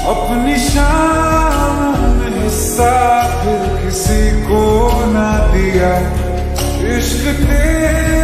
अपनी शामों में हिस्सा फिर किसी को ना दिया, इश्क तेरा